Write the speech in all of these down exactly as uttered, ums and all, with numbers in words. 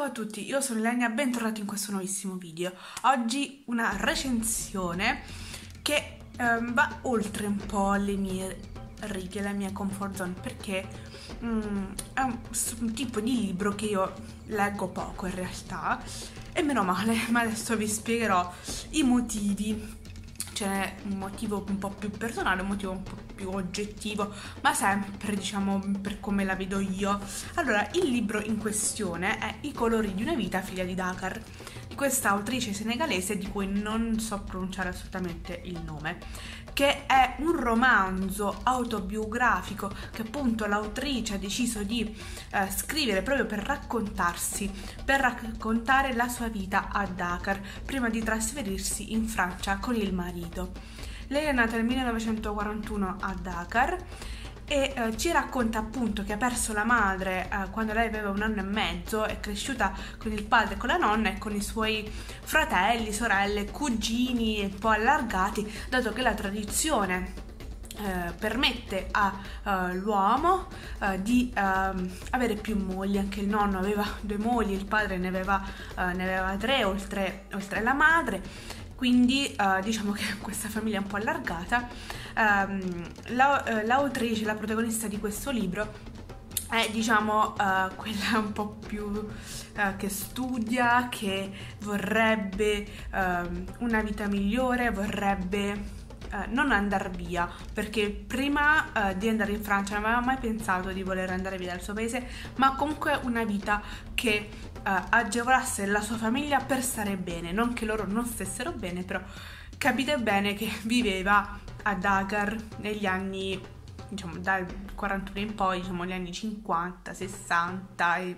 a tutti, io sono Ilenia, bentornati in questo nuovissimo video. Oggi una recensione che ehm, va oltre un po' le mie righe, la mia comfort zone, perché mm, è un, un tipo di libro che io leggo poco in realtà, e meno male, ma adesso vi spiegherò i motivi. C'è un motivo un po' più personale, un motivo un po' più oggettivo, ma sempre, diciamo, per come la vedo io. Allora, il libro in questione è I colori di una vita, figlia di Dakar, di questa autrice senegalese di cui non so pronunciare assolutamente il nome, che è un romanzo autobiografico che appunto l'autrice ha deciso di eh, scrivere proprio per raccontarsi, per raccontare la sua vita a Dakar prima di trasferirsi in Francia con il marito. Lei è nata nel millenovecentoquarantuno a Dakar e eh, ci racconta appunto che ha perso la madre eh, quando lei aveva un anno e mezzo, è cresciuta con il padre, con la nonna e con i suoi fratelli, sorelle, cugini un po' allargati, dato che la tradizione Eh, permette all'uomo eh, eh, di eh, avere più mogli. Anche il nonno aveva due mogli, il padre ne aveva, eh, ne aveva tre, oltre, oltre alla madre, quindi eh, diciamo che questa famiglia è un po' allargata. ehm, la, eh, l'autrice, la protagonista di questo libro è, diciamo, uh, quella un po' più uh, che studia, che vorrebbe uh, una vita migliore, vorrebbe Uh, non andare via, perché prima uh, di andare in Francia non aveva mai pensato di voler andare via dal suo paese, ma comunque una vita che uh, agevolasse la sua famiglia per stare bene, non che loro non stessero bene, però capite bene che viveva a Dakar negli anni, diciamo, dal quarantuno in poi, diciamo gli anni cinquanta, sessanta e,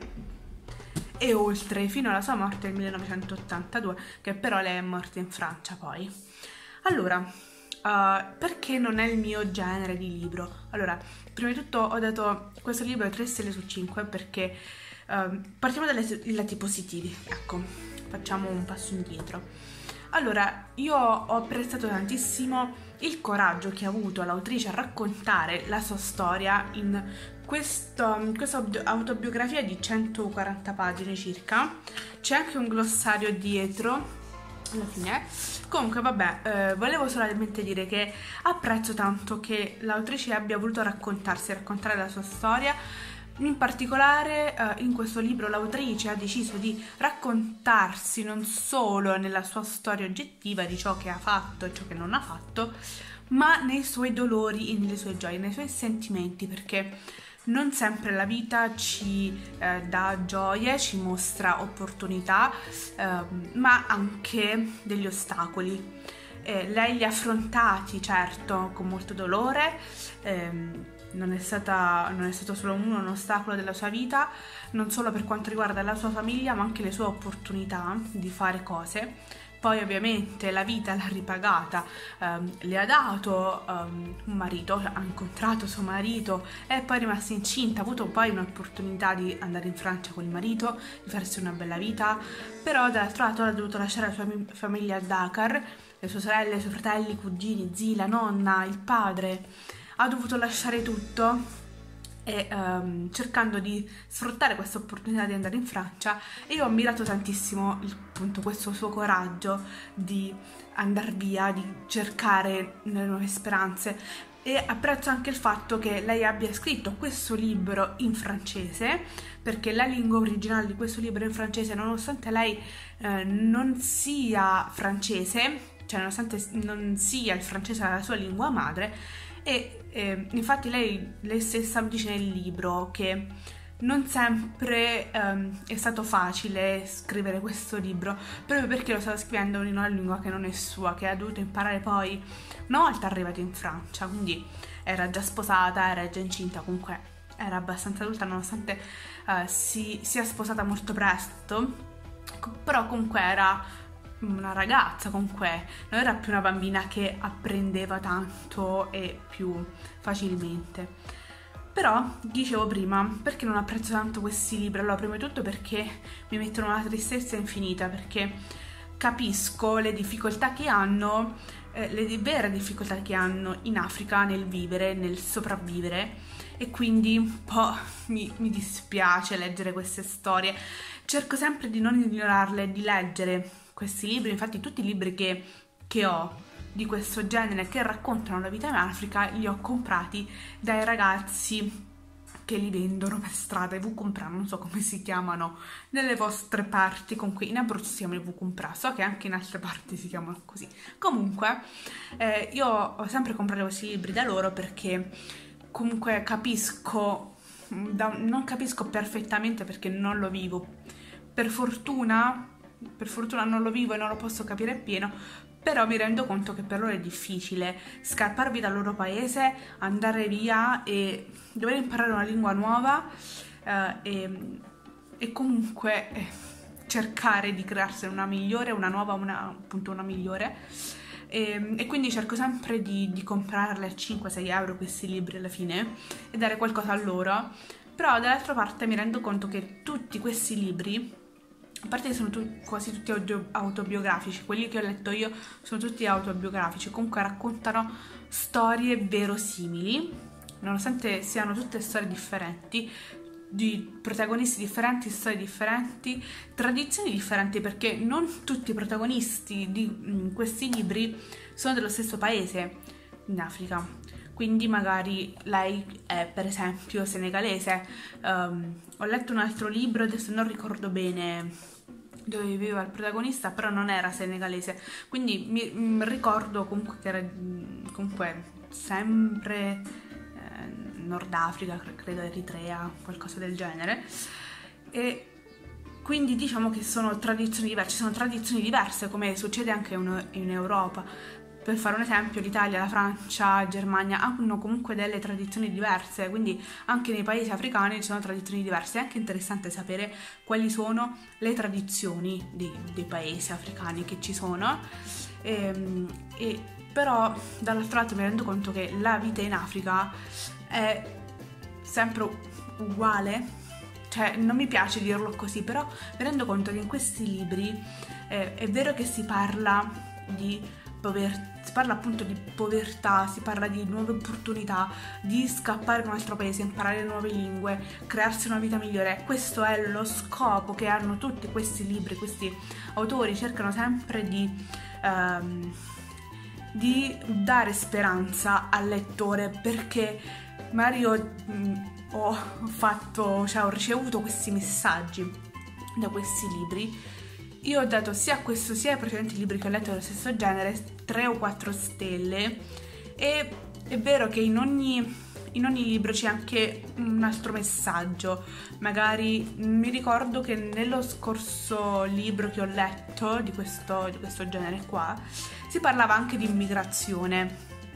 e oltre, fino alla sua morte nel millenovecentottantadue, che però lei è morta in Francia poi. Allora, Uh, perché non è il mio genere di libro? Allora, prima di tutto ho dato questo libro tre stelle su cinque perché uh, partiamo dai lati positivi. Ecco, facciamo un passo indietro. Allora, io ho apprezzato tantissimo il coraggio che ha avuto l'autrice a raccontare la sua storia in questo, questa autobiografia di centoquaranta pagine circa. C'è anche un glossario dietro alla fine. Comunque vabbè, eh, volevo solamente dire che apprezzo tanto che l'autrice abbia voluto raccontarsi, raccontare la sua storia. In particolare eh, in questo libro l'autrice ha deciso di raccontarsi non solo nella sua storia oggettiva di ciò che ha fatto e ciò che non ha fatto, ma nei suoi dolori e nelle sue gioie, nei suoi sentimenti, perché non sempre la vita ci eh, dà gioie, ci mostra opportunità, eh, ma anche degli ostacoli. Eh, lei li ha affrontati, certo, con molto dolore, ehm, non è stata, non è stato solo uno un ostacolo della sua vita, non solo per quanto riguarda la sua famiglia, ma anche le sue opportunità di fare cose. Poi ovviamente la vita l'ha ripagata, ehm, le ha dato um, un marito, ha incontrato suo marito e poi è rimasta incinta, ha avuto poi un'opportunità di andare in Francia con il marito, di farsi una bella vita, però dall'altro lato ha dovuto lasciare la sua famiglia a Dakar, le sue sorelle, i suoi fratelli, i cugini, zii, la nonna, il padre, ha dovuto lasciare tutto e um, cercando di sfruttare questa opportunità di andare in Francia. E io ho ammirato tantissimo il, appunto questo suo coraggio di andare via, di cercare le nuove speranze, e apprezzo anche il fatto che lei abbia scritto questo libro in francese, perché la lingua originale di questo libro è in francese, nonostante lei eh, non sia francese, cioè nonostante non sia il francese la sua lingua madre. E eh, infatti lei, lei stessa dice nel libro che non sempre ehm, è stato facile scrivere questo libro, proprio perché lo stava scrivendo in una lingua che non è sua, che ha dovuto imparare poi una volta arrivata in Francia, quindi era già sposata, era già incinta, comunque era abbastanza adulta, nonostante eh, si sia sposata molto presto, però comunque era una ragazza, comunque non era più una bambina che apprendeva tanto e più facilmente. Però, dicevo prima, perché non apprezzo tanto questi libri? Allora, prima di tutto perché mi mettono una tristezza infinita, perché capisco le difficoltà che hanno, eh, le vere difficoltà che hanno in Africa nel vivere, nel sopravvivere, e quindi un po' mi, mi dispiace leggere queste storie. cerco sempre di non ignorarle, di leggere questi libri. Infatti tutti i libri che, che ho di questo genere che raccontano la vita in Africa li ho comprati dai ragazzi che li vendono per strada, i Vucumprà, non so come si chiamano nelle vostre parti. Comunque in Abruzzo si chiamano i Vucumprà, so che anche in altre parti si chiamano così. Comunque eh, io ho sempre comprato questi libri da loro perché comunque capisco, da, non capisco perfettamente perché non lo vivo, per fortuna, per fortuna non lo vivo e non lo posso capire appieno, però mi rendo conto che per loro è difficile scapparvi dal loro paese, andare via e dover imparare una lingua nuova eh, e, e comunque eh, cercare di crearsene una migliore, una nuova, una, appunto una migliore. E, e quindi cerco sempre di, di comprarle a cinque sei euro questi libri alla fine e dare qualcosa a loro. Però dall'altra parte mi rendo conto che tutti questi libri, a parte che sono tu, quasi tutti audio, autobiografici, quelli che ho letto io sono tutti autobiografici, comunque raccontano storie verosimili, nonostante siano tutte storie differenti, di protagonisti differenti, storie differenti, tradizioni differenti, perché non tutti i protagonisti di mh, questi libri sono dello stesso paese in Africa. Quindi magari lei è per esempio senegalese. Um, ho letto un altro libro, adesso non ricordo bene dove viveva il protagonista, però non era senegalese, quindi mi, mi ricordo comunque che era comunque sempre eh, Nord Africa, credo Eritrea, qualcosa del genere. E quindi diciamo che sono tradizioni diverse, sono tradizioni diverse come succede anche in, in Europa. Per fare un esempio, l'Italia, la Francia, la Germania hanno comunque delle tradizioni diverse, quindi anche nei paesi africani ci sono tradizioni diverse. È anche interessante sapere quali sono le tradizioni dei, dei paesi africani che ci sono, e, e, però dall'altro lato mi rendo conto che la vita in Africa è sempre uguale, cioè non mi piace dirlo così, però mi rendo conto che in questi libri eh, è vero che si parla di Pover- si parla appunto di povertà, si parla di nuove opportunità, di scappare da un altro paese, imparare nuove lingue, crearsi una vita migliore. Questo è lo scopo che hanno tutti questi libri, questi autori cercano sempre di, um, di dare speranza al lettore, perché magari io mh, ho fatto, cioè ho ricevuto questi messaggi da questi libri. Io ho dato sia a questo sia ai precedenti libri che ho letto dello stesso genere tre o quattro stelle, e è vero che in ogni, in ogni libro c'è anche un altro messaggio. Magari mi ricordo che nello scorso libro che ho letto di questo, di questo genere qua si parlava anche di immigrazione,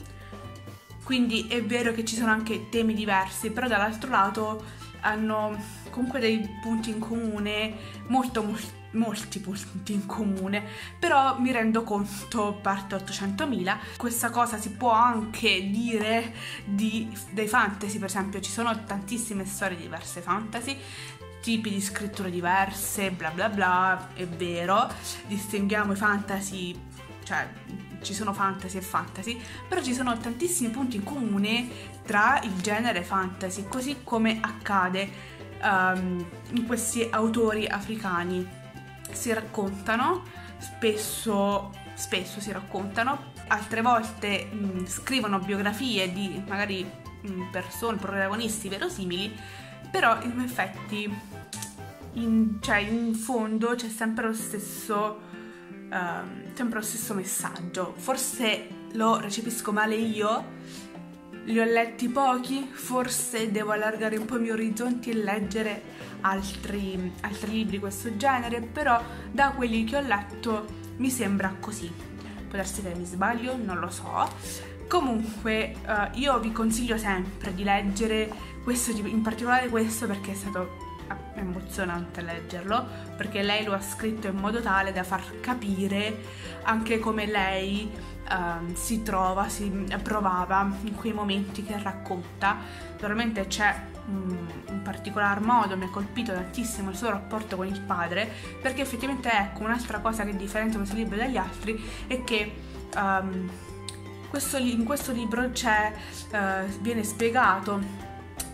quindi è vero che ci sono anche temi diversi, però dall'altro lato hanno comunque dei punti in comune, molto molto molti punti in comune. Però mi rendo conto, parte ottocentomila, questa cosa si può anche dire di, dei fantasy. Per esempio ci sono tantissime storie diverse fantasy, tipi di scritture diverse, bla bla bla, è vero, distinguiamo i fantasy, cioè ci sono fantasy e fantasy, però ci sono tantissimi punti in comune tra il genere fantasy, così come accade um, in questi autori africani. Si raccontano, spesso, spesso si raccontano, altre volte mh, scrivono biografie di magari mh, persone, protagonisti verosimili, però in effetti in, cioè, in fondo c'è sempre lo stesso uh, sempre lo stesso messaggio. Forse lo recepisco male io, li ho letti pochi, forse devo allargare un po' i miei orizzonti e leggere altri, altri libri di questo genere, però da quelli che ho letto mi sembra così. Può darsi che mi sbaglio, non lo so. Comunque uh, io vi consiglio sempre di leggere questo tipo, in particolare questo, perché è stato emozionante leggerlo, perché lei lo ha scritto in modo tale da far capire anche come lei uh, si trova, si provava in quei momenti che racconta. Naturalmente c'è un, un particolar modo, mi ha colpito tantissimo il suo rapporto con il padre, perché effettivamente ecco un'altra cosa che differenzia questo libro dagli altri è che um, questo, in questo libro c'è uh, viene spiegato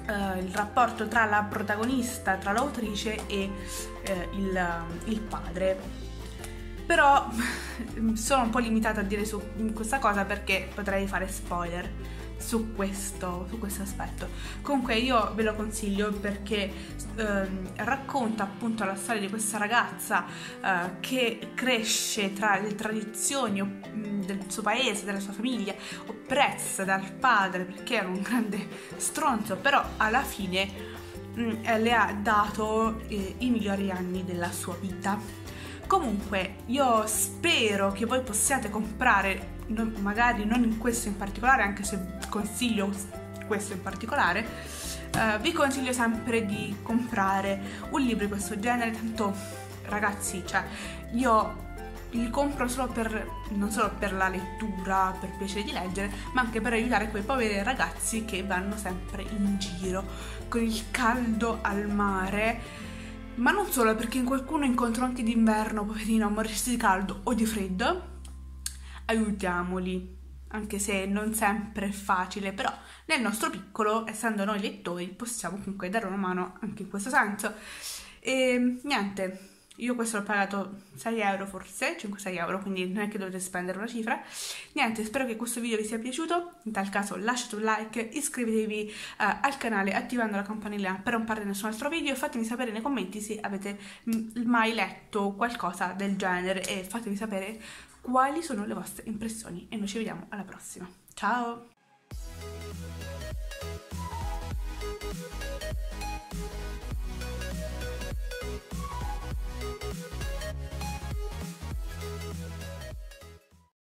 uh, il rapporto tra la protagonista, tra l'autrice e uh, il, il padre. Però sono un po' limitata a dire su questa cosa perché potrei fare spoiler su questo, su questo aspetto. Comunque io ve lo consiglio perché ehm, racconta appunto la storia di questa ragazza eh, che cresce tra le tradizioni mh, del suo paese, della sua famiglia, oppressa dal padre perché era un grande stronzo, però alla fine mh, le ha dato eh, i migliori anni della sua vita. Comunque io spero che voi possiate comprare, non, magari non in questo in particolare, anche se consiglio questo in particolare, eh, vi consiglio sempre di comprare un libro di questo genere, tanto ragazzi, cioè io li compro solo per, non solo per la lettura, per piacere di leggere, ma anche per aiutare quei poveri ragazzi che vanno sempre in giro con il caldo al mare. Ma non solo, perché in qualcuno incontro anche d'inverno, poverino, a morirsi di caldo o di freddo. Aiutiamoli, anche se non sempre è facile, però nel nostro piccolo, essendo noi lettori, possiamo comunque dare una mano anche in questo senso. E niente, io questo l'ho pagato sei euro forse, cinque sei euro, quindi non è che dovete spendere una cifra. Niente, spero che questo video vi sia piaciuto, in tal caso lasciate un like, iscrivetevi uh, al canale attivando la campanella per non perdere nessun altro video e fatemi sapere nei commenti se avete mh, mai letto qualcosa del genere e fatemi sapere quali sono le vostre impressioni e noi ci vediamo alla prossima. Ciao!